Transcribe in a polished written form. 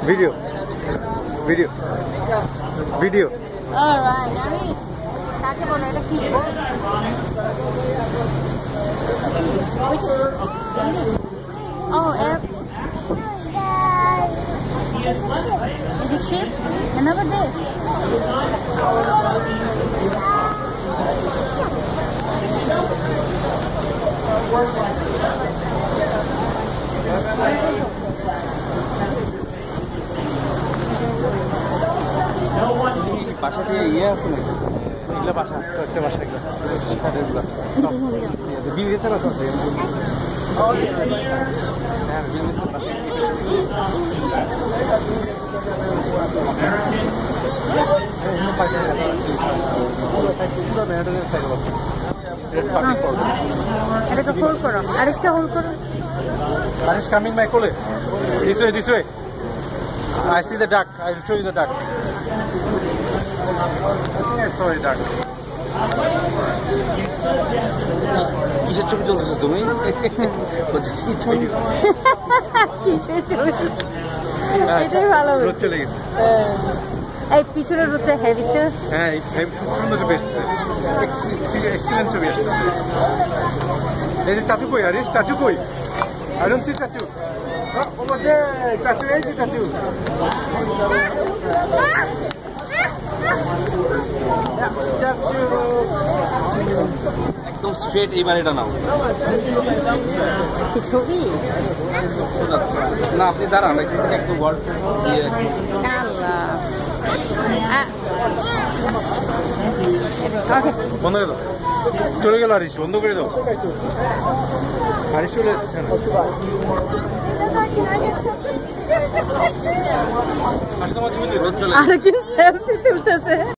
Video. Video. Video. Alright, আমি কাকে বলে এটা কি বল? Oh, airplane. Is it ship? And over this. বাসা দিয়ে ইয়ে আছে নাকি? এগুলো বাসা, একটা বাসা এগুলো। বিয়ে দিয়েছে না তো? হ্যাঁ, বিয়ে দিয়েছে বাসা। এটাকে হোল্ড করো, আরিশকে হোল্ড করো। Arish, coming my colleague. This way, this way. I see the duck. I will show you the duck. Sorry, duck. কিসের ছবি চলতেছো তুমি? কিসের ছবি? এটাই ভালো। রোদ চলে গেছে। এই পিছনের রোদটা হেভি তো। হ্যাঁ, খুব সুন্দর ছবি এসেছে। এক্সিলেন্ট ছবি এসেছে। এই যে চাচু কই? আরিশ, চাচু কই? I don't see চাচু। over there, চাচু, এই যে চাচু। চাচু একদম স্ট্রেট এইবার এটা নাও। কি ছবি? না, আপনি দাঁড়ান, এখান থেকে একটু বল দিয়ে বন্ধ করে দাও। চলে গেল আরিশ, বন্ধ করে দাও। আরিশ চলে যাচ্ছে না। আসলে তোমার জীবনে রোদ চলে আর কি সেলফি তুলতেছে।